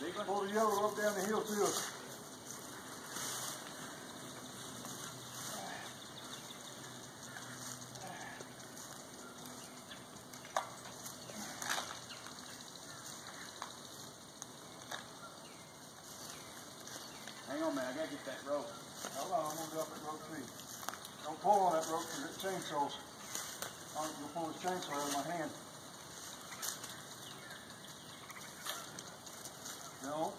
Big one? Pull the yellow rope down the hill to us. Hang on, man. I gotta get that rope. Hold on, I'm gonna drop that rope too. Don't pull on that rope because it chainsaws. I'm gonna pull this chainsaw out of my hand. No.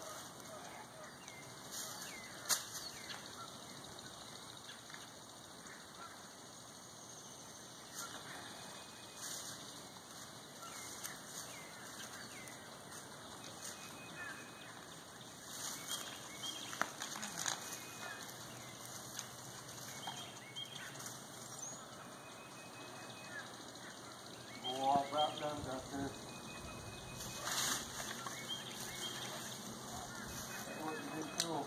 Oh, about done out there. That wasn't very cool.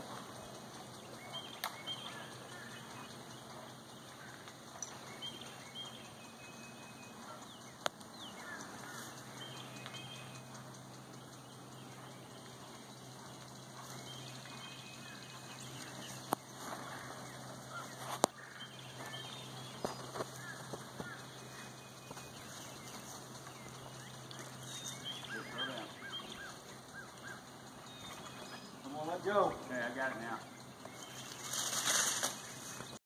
Come on, let go. Okay, I got it now.